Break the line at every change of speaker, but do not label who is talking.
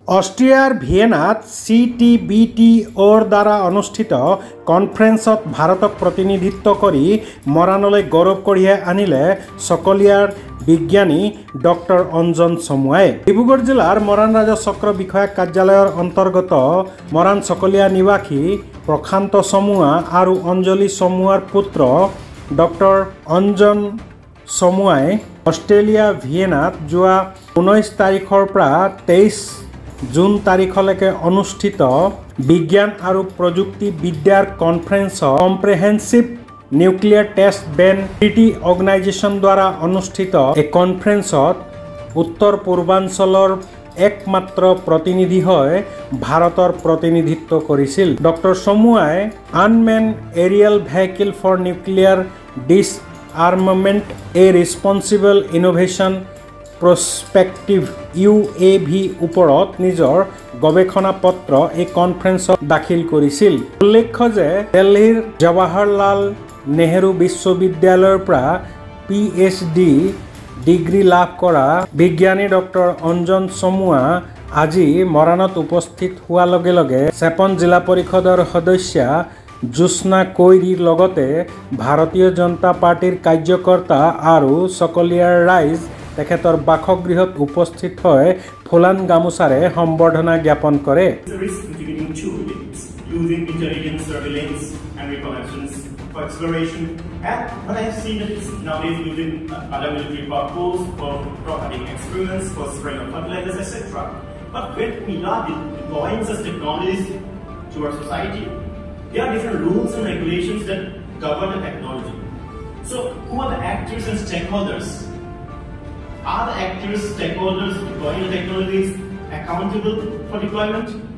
অষ্ট্ৰিয়াৰ ভিয়েনাত CTBTৰ দ্বাৰা অনুষ্ঠিত কনফাৰেন্সত ভাৰতক প্ৰতিনিধিত্ব কৰি মৰাণলৈ গৌৰৱ কঢ়িয়াই আনিলে চকলিয়াৰ বিজ্ঞানী ডক্টৰ অঞ্জন চমুৱাই। ডিব্ৰুগড় জিলাৰ মৰাণ ৰাজহ চক্ৰ বিষয়া কাৰ্যালয়ৰ অন্তৰ্গত মৰাণ চকলিয়া নিবাসী প্ৰশান্ত চমুৱা আৰু অঞ্জলি চমুৱাৰ পুত্ৰ ডক্টৰ অঞ্জন চমুৱাই অষ্ট্ৰেলিয়া ভিয়েনাত যোৱা 19 তাৰিখৰ পৰা 23 জুন তাৰিখলৈকে অনুষ্ঠিত বিজ্ঞান আৰু প্ৰযুক্তি বিদ্যাৰ কনফাৰেন্সত comprehensive nuclear test ban treaty organization দ্বাৰা অনুষ্ঠিত এই কনফাৰেন্সত উত্তৰ পূৰ্বাঞ্চলৰ একমাত্ৰ প্ৰতিনিধি হৈ ভাৰতৰ প্ৰতিনিধিত্ব কৰিছিল। ডক্টৰ চমুৱাই unmanned aerial vehicle for nuclear disarmament a responsible innovation perspective UAV ওপৰত নিজৰ গৱেষণা পত্ৰ এই কনফাৰেন্সত দাখিল কৰিছিল। উল্লেখ্য যে দিল্লীৰ জৱাহৰলাল নেহৰু বিশ্ববিদ্যালয়ৰ পৰা PhD ডিগ্ৰী লাভ কৰা বিজ্ঞানী ডক্টৰ অঞ্জন চমুৱা আজি মৰাণত উপস্থিত হোৱাৰ লগে লগে চেপন জিলা পৰিষদৰ সদস্যা জ্যোৎস্না কৈৰীৰ লগতে ভাৰতীয় জনতা পাৰ্টিৰ কাৰ্যকৰ্তা আৰু চকলিয়াৰ ৰাইজ তেখেতৰ বাসগৃহত উপস্থিত হৈ ফুলান গামোচাৰে সম্বৰ্ধনা জ্ঞাপন কৰে।
For exploration, and what I've seen is nowadays using other military purpose for having experiments, for spraying of fertilizers, etc. But when we are deploying such technologies to our society, there are different rules and regulations that govern the technology. So, who are the actors and stakeholders? Are the actors, stakeholders deploying the technologies accountable for deployment?